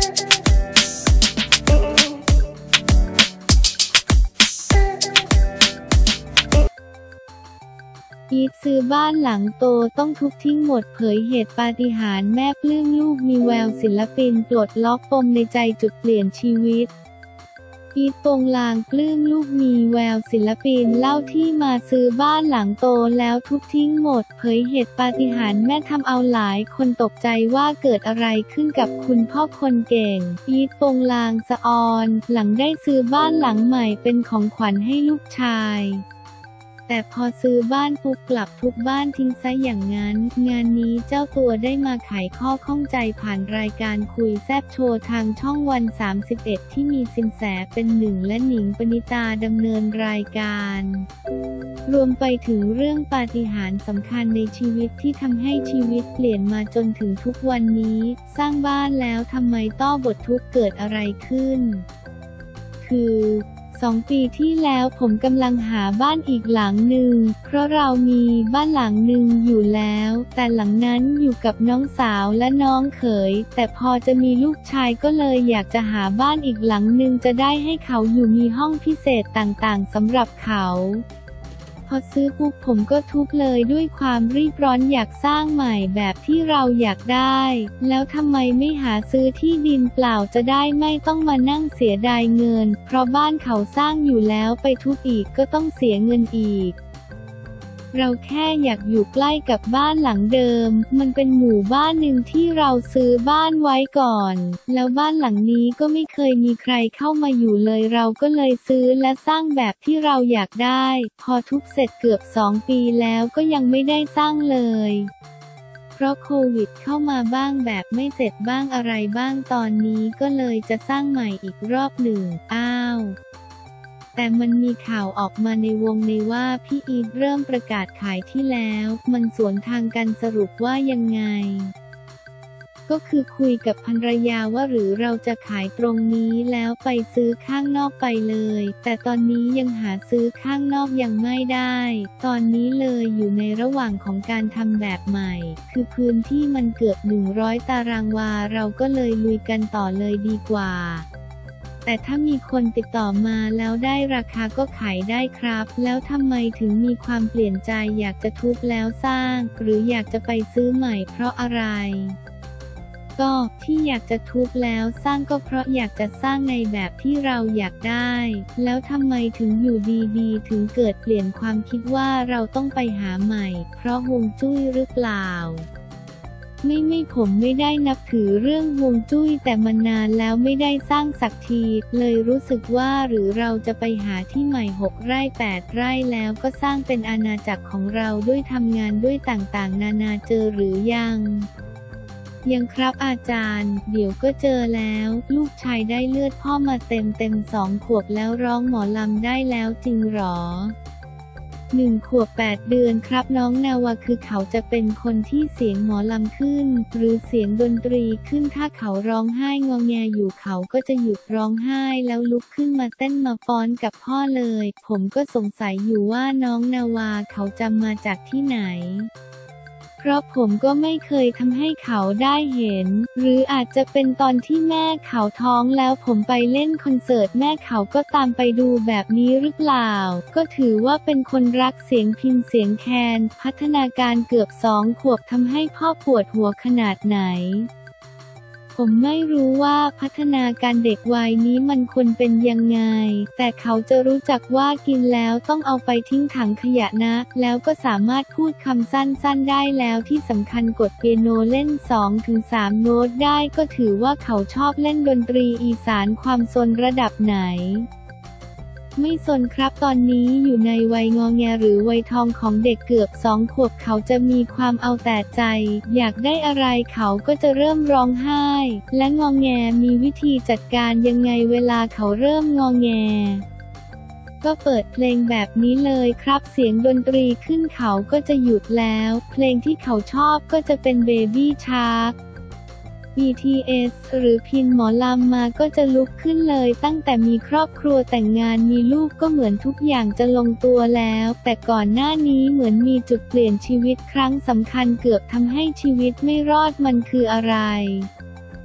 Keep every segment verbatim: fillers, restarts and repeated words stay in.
อีทซื้อบ้านหลังโตต้องทุบทิ้งหมดเผยเหตุปาฏิหาริย์แม่ปลื้มลูกมีแววศิลปินปลดล็อกปมในใจจุดเปลี่ยนชีวิตอีทโปงลางปลื้มลูกมีแววศิลปินเล่าที่มาซื้อบ้านหลังโตแล้วทุบทิ้งหมดเผยเหตุปาฏิหาริย์แม่ทำเอาหลายคนตกใจว่าเกิดอะไรขึ้นกับคุณพ่อคนเก่งอีทโปงลางสะออนหลังได้ซื้อบ้านหลังใหม่เป็นของขวัญให้ลูกชายแต่พอซื้อบ้านปุ๊บกลับทุบบ้านทิ้งซะอย่างนั้นงานนี้เจ้าตัวได้มาไขข้อข้องใจผ่านรายการคุยแซ่บโชว์ทางช่องวันสามสิบเอ็ดที่มีสินแสเป็นหนึ่งและหนิงปณิตาดำเนินรายการรวมไปถึงเรื่องปาฏิหาริย์สำคัญในชีวิตที่ทำให้ชีวิตเปลี่ยนมาจนถึงทุกวันนี้สร้างบ้านแล้วทำไมต้อบททุกข์เกิดอะไรขึ้นคือสองปีที่แล้วผมกำลังหาบ้านอีกหลังหนึ่งเพราะเรามีบ้านหลังหนึ่งอยู่แล้วแต่หลังนั้นอยู่กับน้องสาวและน้องเขยแต่พอจะมีลูกชายก็เลยอยากจะหาบ้านอีกหลังหนึ่งจะได้ให้เขาอยู่มีห้องพิเศษต่างๆสำหรับเขาพอซื้อปุ๊บผมก็ทุบเลยด้วยความรีบร้อนอยากสร้างใหม่แบบที่เราอยากได้แล้วทำไมไม่หาซื้อที่ดินเปล่าจะได้ไม่ต้องมานั่งเสียดายเงินเพราะบ้านเขาสร้างอยู่แล้วไปทุบอีกก็ต้องเสียเงินอีกเราแค่อยากอยู่ใกล้กับบ้านหลังเดิมมันเป็นหมู่บ้านหนึ่งที่เราซื้อบ้านไว้ก่อนแล้วบ้านหลังนี้ก็ไม่เคยมีใครเข้ามาอยู่เลยเราก็เลยซื้อและสร้างแบบที่เราอยากได้พอทุบเสร็จเกือบสองปีแล้วก็ยังไม่ได้สร้างเลยเพราะโควิดเข้ามาบ้างแบบไม่เสร็จบ้างอะไรบ้างตอนนี้ก็เลยจะสร้างใหม่อีกรอบหนึ่งอ้าวแต่มันมีข่าวออกมาในวงในว่าพี่อีทเริ่มประกาศขายที่แล้วมันสวนทางกันสรุปว่ายังไงก็คือคุยกับภรรยาว่าหรือเราจะขายตรงนี้แล้วไปซื้อข้างนอกไปเลยแต่ตอนนี้ยังหาซื้อข้างนอกยังไม่ได้ตอนนี้เลยอยู่ในระหว่างของการทำแบบใหม่คือพื้นที่มันเกือบหนึ่งร้อยตารางวาเราก็เลยลุยกันต่อเลยดีกว่าแต่ถ้ามีคนติดต่อมาแล้วได้ราคาก็ขายได้ครับแล้วทำไมถึงมีความเปลี่ยนใจอยากจะทุบแล้วสร้างหรืออยากจะไปซื้อใหม่เพราะอะไรก็ที่อยากจะทุบแล้วสร้างก็เพราะอยากจะสร้างในแบบที่เราอยากได้แล้วทำไมถึงอยู่ดีๆถึงเกิดเปลี่ยนความคิดว่าเราต้องไปหาใหม่เพราะฮวงจุ้ยหรือเปล่าไม่ไม่ผมไม่ได้นับถือเรื่องฮวงจุ้ยแต่มันนานแล้วไม่ได้สร้างสักทีเลยรู้สึกว่าหรือเราจะไปหาที่ใหม่หกไร่แปดไร่แล้วก็สร้างเป็นอาณาจักรของเราด้วยทำงานด้วยต่างๆนานาเจอหรือยังยังครับอาจารย์เดี๋ยวก็เจอแล้วลูกชายได้เลือดพ่อมาเต็มเต็มสองขวบแล้วร้องหมอลำได้แล้วจริงหรอหนึ่งขวบแปดเดือนครับน้องนาวาคือเขาจะเป็นคนที่เสียงหมอลำขึ้นหรือเสียงดนตรีขึ้นถ้าเขาร้องไห้งอแงอยู่เขาก็จะหยุดร้องไห้แล้วลุกขึ้นมาเต้นมาฟ้อนกับพ่อเลยผมก็สงสัยอยู่ว่าน้องนาวาเขาจำมาจากที่ไหนเพราะผมก็ไม่เคยทำให้เขาได้เห็นหรืออาจจะเป็นตอนที่แม่เขาท้องแล้วผมไปเล่นคอนเสิร์ตแม่เขาก็ตามไปดูแบบนี้หรือเปล่าก็ถือว่าเป็นคนรักเสียงพิณเสียงแคนพัฒนาการเกือบสองขวบทำให้พ่อปวดหัวขนาดไหนผมไม่รู้ว่าพัฒนาการเด็กวัยนี้มันควรเป็นยังไงแต่เขาจะรู้จักว่ากินแล้วต้องเอาไปทิ้งถังขยะนะแล้วก็สามารถพูดคำสั้นๆได้แล้วที่สำคัญกดเปียโนเล่น สองถึงสาม โน้ตได้ก็ถือว่าเขาชอบเล่นดนตรีอีสานความซนระดับไหนไม่สนครับตอนนี้อยู่ในวัยงอแงหรือวัยทองของเด็กเกือบสองขวบเขาจะมีความเอาแต่ใจอยากได้อะไรเขาก็จะเริ่มร้องไห้และงอแงมีวิธีจัดการยังไงเวลาเขาเริ่มงอแงก็เปิดเพลงแบบนี้เลยครับเสียงดนตรีขึ้นเขาก็จะหยุดแล้วเพลงที่เขาชอบก็จะเป็น Baby Sharkบี ที เอส หรือพิณหมอลำมาก็จะลุกขึ้นเลยตั้งแต่มีครอบครัวแต่งงานมีลูกก็เหมือนทุกอย่างจะลงตัวแล้วแต่ก่อนหน้านี้เหมือนมีจุดเปลี่ยนชีวิตครั้งสำคัญเกือบทำให้ชีวิตไม่รอดมันคืออะไร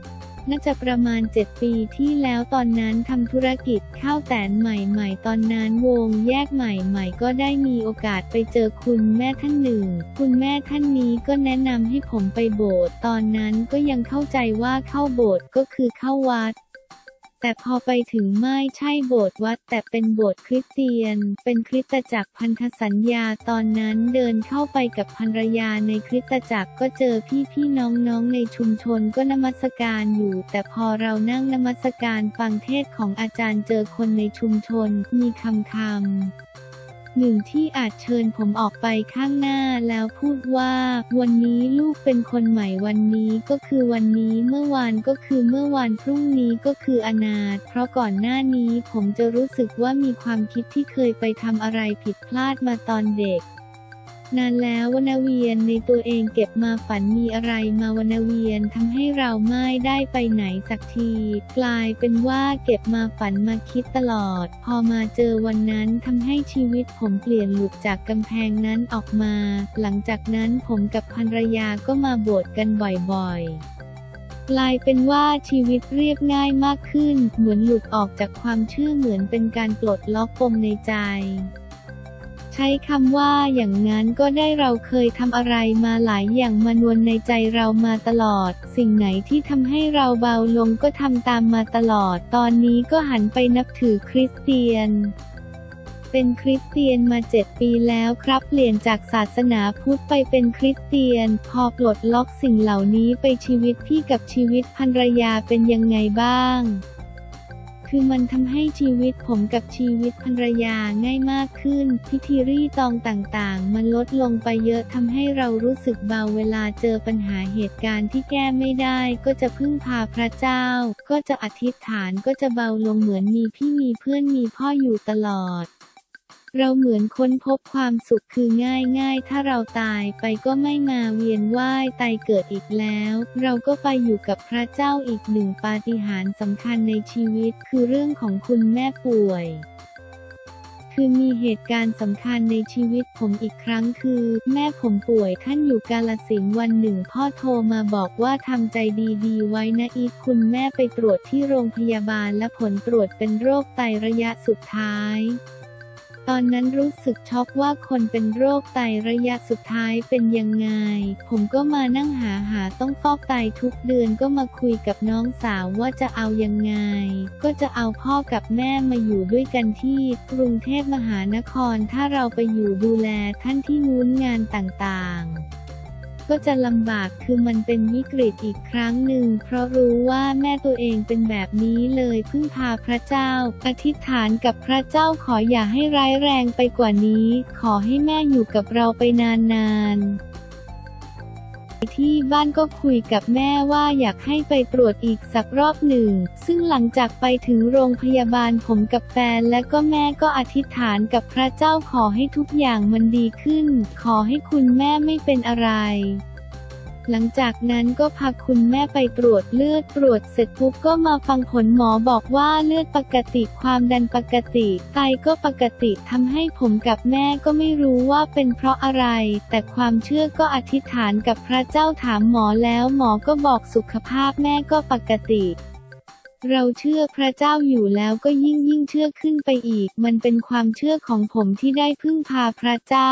น่าจะประมาณเจ็ดปีที่แล้วตอนนั้นทำธุรกิจข้าวแตนใหม่ๆตอนนั้นวงแยกใหม่ๆก็ได้มีโอกาสไปเจอคุณแม่ท่านหนึ่งคุณแม่ท่านนี้ก็แนะนำให้ผมไปโบสถ์ตอนนั้นก็ยังเข้าใจว่าเข้าโบสถ์ก็คือเข้าวัดแต่พอไปถึงไม่ใช่โบสถ์วัดแต่เป็นโบสถ์คริสเตียนเป็นคริสตจักรพันธสัญญาตอนนั้นเดินเข้าไปกับภรรยาในคริสตจักรก็เจอพี่ๆน้องๆในชุมชนก็นมัสการอยู่แต่พอเรานั่งนมัสการฟังเทศน์ของอาจารย์เจอคนในชุมชนมีคำคำหนึ่งที่อาจเชิญผมออกไปข้างหน้าแล้วพูดว่าวันนี้ลูกเป็นคนใหม่วันนี้ก็คือวันนี้เมื่อวานก็คือเมื่อวานพรุ่งนี้ก็คืออนาถเพราะก่อนหน้านี้ผมจะรู้สึกว่ามีความคิดที่เคยไปทำอะไรผิดพลาดมาตอนเด็กนานแล้ววนเวียนในตัวเองเก็บมาฝันมีอะไรมาวนเวียนทำให้เราไม่ได้ไปไหนสักทีกลายเป็นว่าเก็บมาฝันมาคิดตลอดพอมาเจอวันนั้นทำให้ชีวิตผมเปลี่ยนหลุดจากกำแพงนั้นออกมาหลังจากนั้นผมกับภรรยาก็มาโบสถ์กันบ่อยๆกลายเป็นว่าชีวิตเรียบง่ายมากขึ้นเหมือนหลุดออกจากความเชื่อเหมือนเป็นการปลดล็อกปมในใจใช้คำว่าอย่างนั้นก็ได้เราเคยทำอะไรมาหลายอย่างมานวนในใจเรามาตลอดสิ่งไหนที่ทำให้เราเบาลงก็ทำตามมาตลอดตอนนี้ก็หันไปนับถือคริสเตียนเป็นคริสเตียนมาเจ็ดปีแล้วครับเปลี่ยนจากศาสนาพุทธไปเป็นคริสเตียนพอปลดล็อกสิ่งเหล่านี้ไปชีวิตพี่กับชีวิตภรรยาเป็นยังไงบ้างคือมันทำให้ชีวิตผมกับชีวิตภรรยาง่ายมากขึ้นพิธีรีตองต่างๆมันลดลงไปเยอะทำให้เรารู้สึกเบาเวลาเจอปัญหาเหตุการณ์ที่แก้ไม่ได้ก็จะพึ่งพาพระเจ้าก็จะอธิษฐานก็จะเบาลงเหมือนมีพี่มีเพื่อนมีพ่ออยู่ตลอดเราเหมือนค้นพบความสุขคือง่ายๆถ้าเราตายไปก็ไม่มาเวียนว่ายตายเกิดอีกแล้วเราก็ไปอยู่กับพระเจ้าอีกหนึ่งปาฏิหาริย์สำคัญในชีวิตคือเรื่องของคุณแม่ป่วยคือมีเหตุการณ์สำคัญในชีวิตผมอีกครั้งคือแม่ผมป่วยท่านอยู่กาฬสินธุ์วันหนึ่งพ่อโทรมาบอกว่าทำใจดีๆไว้นะอีทคุณแม่ไปตรวจที่โรงพยาบาลและผลตรวจเป็นโรคไตระยะสุดท้ายตอนนั้นรู้สึกช็อกว่าคนเป็นโรคไตระยะสุดท้ายเป็นยังไงผมก็มานั่งหาหาต้องฟอกไตทุกเดือนก็มาคุยกับน้องสาวว่าจะเอายังไงก็จะเอาพ่อกับแม่มาอยู่ด้วยกันที่กรุงเทพมหานครถ้าเราไปอยู่ดูแลท่านที่นู้นงานต่างๆก็จะลำบากคือมันเป็นวิกฤตอีกครั้งหนึ่งเพราะรู้ว่าแม่ตัวเองเป็นแบบนี้เลยพึ่งพาพระเจ้าอธิษฐานกับพระเจ้าขออย่าให้ร้ายแรงไปกว่านี้ขอให้แม่อยู่กับเราไปนานๆที่บ้านก็คุยกับแม่ว่าอยากให้ไปตรวจอีกสักรอบหนึ่งซึ่งหลังจากไปถึงโรงพยาบาลผมกับแฟนและก็แม่ก็อธิษฐานกับพระเจ้าขอให้ทุกอย่างมันดีขึ้นขอให้คุณแม่ไม่เป็นอะไรหลังจากนั้นก็พาคุณแม่ไปตรวจเลือดตรวจเสร็จปุ๊บก็มาฟังผลหมอบอกว่าเลือดปกติความดันปกติไตก็ปกติทำให้ผมกับแม่ก็ไม่รู้ว่าเป็นเพราะอะไรแต่ความเชื่อก็อธิษฐานกับพระเจ้าถามหมอแล้วหมอก็บอกสุขภาพแม่ก็ปกติเราเชื่อพระเจ้าอยู่แล้วก็ยิ่งยิ่งเชื่อขึ้นไปอีกมันเป็นความเชื่อของผมที่ได้พึ่งพาพระเจ้า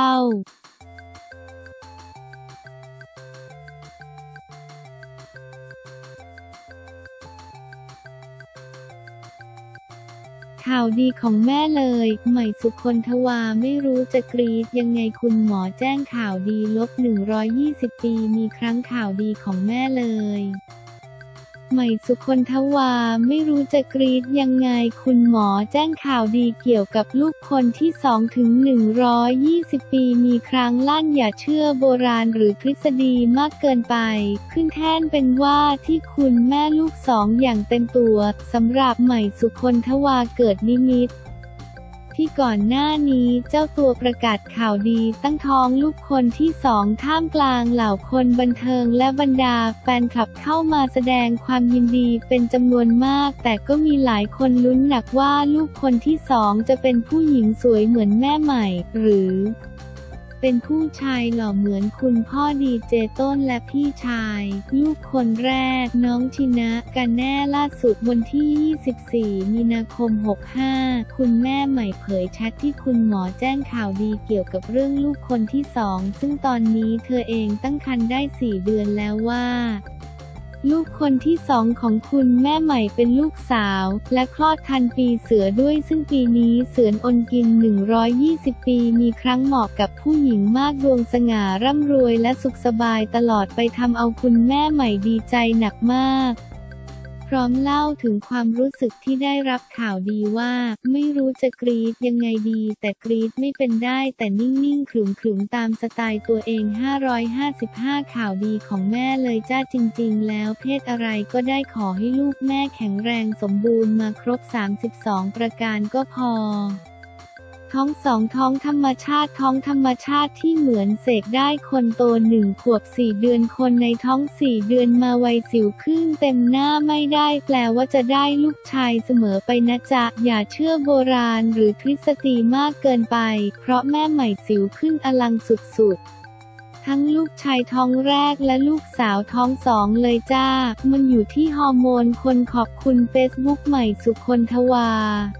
ข่าวดีของแม่เลยใหม่สุคนทวาไม่รู้จะกรี๊ดยังไงคุณหมอแจ้งข่าวดีลบหนึ่งร้อยยี่สิบปีมีครั้งข่าวดีของแม่เลยใหม่สุคนทวาไม่รู้จะกรี๊ดยังไงคุณหมอแจ้งข่าวดีเกี่ยวกับลูกคนที่สองถึงหนึ่งร้อยยี่สิบปีมีครั้งลั่นอย่าเชื่อโบราณหรือทฤษฎีมากเกินไปขึ้นแท่นเป็นว่าที่คุณแม่ลูกสองอย่างเต็มตัวสำหรับใหม่สุคนทวาเกิดนิมิตที่ก่อนหน้านี้เจ้าตัวประกาศข่าวดีตั้งท้องลูกคนที่สองท่ามกลางเหล่าคนบันเทิงและบรรดาแฟนคลับเข้ามาแสดงความยินดีเป็นจำนวนมากแต่ก็มีหลายคนลุ้นหนักว่าลูกคนที่สองจะเป็นผู้หญิงสวยเหมือนแม่ใหม่หรือเป็นผู้ชายหล่อเหมือนคุณพ่อดีเจต้นและพี่ชายลูกคนแรกน้องชินะกันแน่ล่าสุดวันที่ ยี่สิบสี่ มีนาคม หกห้า คุณแม่ใหม่เผยแชทที่คุณหมอแจ้งข่าวดีเกี่ยวกับเรื่องลูกคนที่สองซึ่งตอนนี้เธอเองตั้งครรภ์ได้สี่เดือนแล้วว่าลูกคนที่สองของคุณแม่ใหม่เป็นลูกสาวและคลอดทันปีเสือด้วยซึ่งปีนี้เสือนอนกินหนึ่งร้อยยี่สิบปีมีครั้งเหมาะกับผู้หญิงมากดวงสง่าร่ำรวยและสุขสบายตลอดไปทำเอาคุณแม่ใหม่ดีใจหนักมากพร้อมเล่าถึงความรู้สึกที่ได้รับข่าวดีว่าไม่รู้จะกรี๊ดยังไงดีแต่กรี๊ดไม่เป็นได้แต่นิ่งๆขรึมๆตามสไตล์ตัวเองห้าร้อยห้าสิบห้าข่าวดีของแม่เลยจ้าจริงๆแล้วเพศอะไรก็ได้ขอให้ลูกแม่แข็งแรงสมบูรณ์มาครบสามสิบสองประการก็พอท้องสองท้องธรรมชาติท้องธรรมชาติที่เหมือนเสกได้คนโตหนึ่งขวบสี่เดือนคนในท้องสี่เดือนมาวัยสิวขึ้นเต็มหน้าไม่ได้แปลว่าจะได้ลูกชายเสมอไปนะจ๊ะอย่าเชื่อโบราณหรือทฤษฎีมากเกินไปเพราะแม่ใหม่สิวขึ้นอลังสุดๆทั้งลูกชายท้องแรกและลูกสาวท้องสองเลยจ้ามันอยู่ที่ฮอร์โมนคนขอบคุณเฟซบุ๊กใหม่สุคนทวา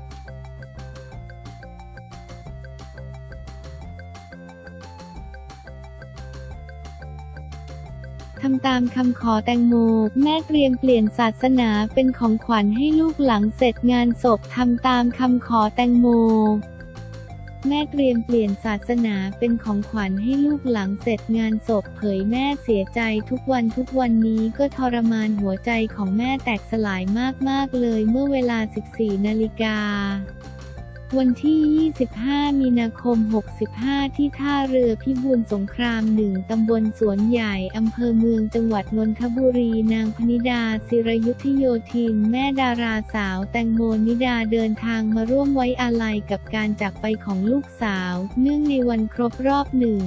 ทำตามคำขอแตงโมแม่เตรียมเปลี่ยนศาสนาเป็นของขวัญให้ลูกหลังเสร็จงานศพทำตามคำขอแตงโมแม่เตรียมเปลี่ยนศาสนาเป็นของขวัญให้ลูกหลังเสร็จงานศพเผยแม่เสียใจทุกวันทุกวันนี้ก็ทรมานหัวใจของแม่แตกสลายมากๆเลยเมื่อเวลา สิบสี่ นาฬิกาวันที่ ยี่สิบห้า มีนาคม หกสิบห้า ที่ท่าเรือพิบูลสงครามหนึ่งตำบลสวนใหญ่อำเภอเมืองจังหวัดนนทบุรีนางพนิดาศิรยุทธโยธินแม่ดาราสาวแตงโมนิดาเดินทางมาร่วมไว้อาลัยกับการจากไปของลูกสาวเนื่องในวันครบรอบหนึ่ง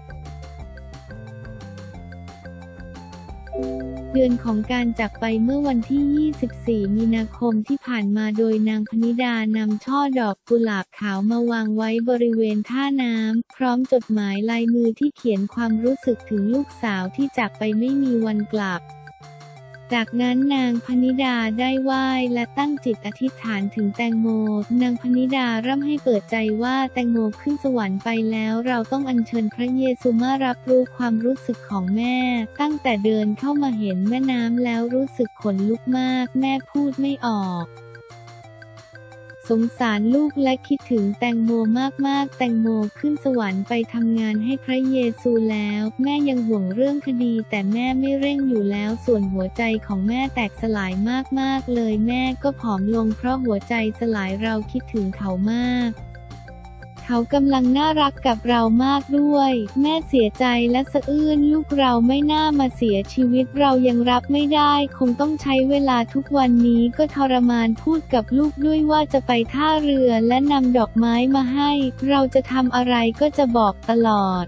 เดือนของการจากไปเมื่อวันที่ ยี่สิบสี่ มีนาคมที่ผ่านมาโดยนางพนิดานำช่อดอกกุหลาบขาวมาวางไว้บริเวณท่าน้ำพร้อมจดหมายลายมือที่เขียนความรู้สึกถึงลูกสาวที่จากไปไม่มีวันกลับจากนั้นนางพนิดาได้ไหว้และตั้งจิตอธิษฐานถึงแตงโมนางพนิดาร่ำให้เปิดใจว่าแตงโมขึ้นสวรรค์ไปแล้วเราต้องอัญเชิญพระเยซูมารับรู้ความรู้สึกของแม่ตั้งแต่เดินเข้ามาเห็นแม่น้ำแล้วรู้สึกขนลุกมากแม่พูดไม่ออกสงสารลูกและคิดถึงแตงโมมากๆแตงโมขึ้นสวรรค์ไปทำงานให้พระเยซูแล้วแม่ยังห่วงเรื่องคดีแต่แม่ไม่เร่งอยู่แล้วส่วนหัวใจของแม่แตกสลายมากๆเลยแม่ก็ผอมลงเพราะหัวใจสลายเราคิดถึงเขามากเขากำลังน่ารักกับเรามากด้วยแม่เสียใจและสะอื้นลูกเราไม่น่ามาเสียชีวิตเรายังรับไม่ได้คงต้องใช้เวลาทุกวันนี้ก็ทรมานพูดกับลูกด้วยว่าจะไปท่าเรือและนำดอกไม้มาให้เราจะทำอะไรก็จะบอกตลอด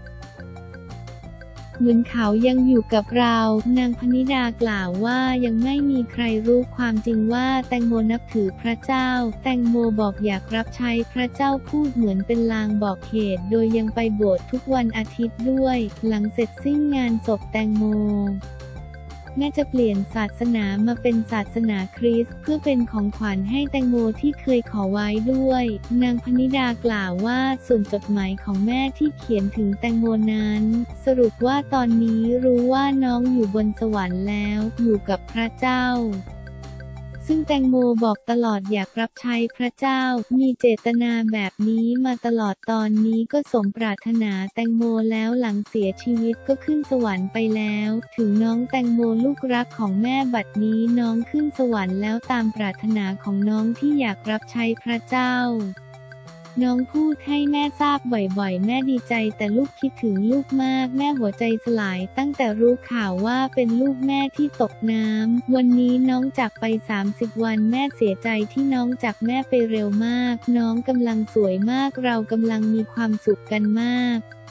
เหมือนเขายังอยู่กับเรานางพนิดากล่าวว่ายังไม่มีใครรู้ความจริงว่าแตงโมนับถือพระเจ้าแตงโมบอกอยากรับใช้พระเจ้าพูดเหมือนเป็นลางบอกเหตุโดยยังไปโบสถ์ทุกวันอาทิตย์ด้วยหลังเสร็จสิ้นงานศพแตงโมแม่จะเปลี่ยนศาสนามาเป็นศาสนาคริสต์เพื่อเป็นของขวัญให้แตงโมที่เคยขอไว้ด้วยนางพนิดากล่าวว่าส่วนจดหมายของแม่ที่เขียนถึงแตงโมนั้นสรุปว่าตอนนี้รู้ว่าน้องอยู่บนสวรรค์แล้วอยู่กับพระเจ้าซึ่งแตงโมบอกตลอดอยากรับใช้พระเจ้ามีเจตนาแบบนี้มาตลอดตอนนี้ก็สมปรารถนาแตงโมแล้วหลังเสียชีวิตก็ขึ้นสวรรค์ไปแล้วถึงน้องแตงโมลูกรักของแม่บัดนี้น้องขึ้นสวรรค์แล้วตามปรารถนาของน้องที่อยากรับใช้พระเจ้าน้องพูดให้แม่ทราบบ่อยๆแม่ดีใจแต่ลูกคิดถึงลูกมากแม่หัวใจสลายตั้งแต่รู้ข่าวว่าเป็นลูกแม่ที่ตกน้ำวันนี้น้องจากไปสามสิบวันแม่เสียใจที่น้องจากแม่ไปเร็วมากน้องกำลังสวยมากเรากำลังมีความสุขกันมาก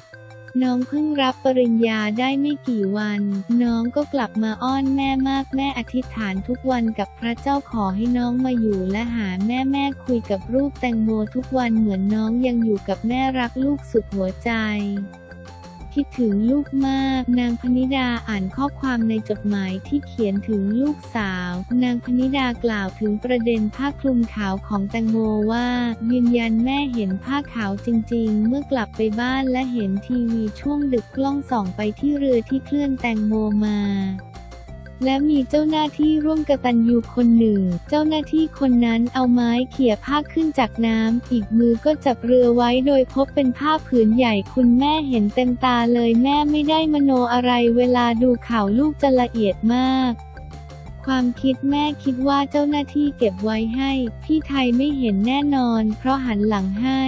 น้องเพิ่งรับปริญญาได้ไม่กี่วันน้องก็กลับมาอ้อนแม่มากแม่อธิษฐานทุกวันกับพระเจ้าขอให้น้องมาอยู่และหาแม่แม่คุยกับรูปแตงโมทุกวันเหมือนน้องยังอยู่กับแม่รักลูกสุดหัวใจคิดถึงลูกมากนางพนิดาอ่านข้อความในจดหมายที่เขียนถึงลูกสาวนางพนิดากล่าวถึงประเด็นผ้าคลุมขาวของแตงโมว่ายืนยันแม่เห็นผ้าขาวจริงๆเมื่อกลับไปบ้านและเห็นทีวีช่วงดึกกล้องส่องไปที่เรือที่เคลื่อนแตงโมมาและมีเจ้าหน้าที่ร่วมกตัญญูคนหนึ่งเจ้าหน้าที่คนนั้นเอาไม้เขี่ยผ้าขึ้นจากน้ำอีกมือก็จับเรือไว้โดยพบเป็นผ้าผืนใหญ่คุณแม่เห็นเต็มตาเลยแม่ไม่ได้มโนอะไรเวลาดูข่าวลูกจะละเอียดมากความคิดแม่คิดว่าเจ้าหน้าที่เก็บไว้ให้พี่ไทยไม่เห็นแน่นอนเพราะหันหลังให้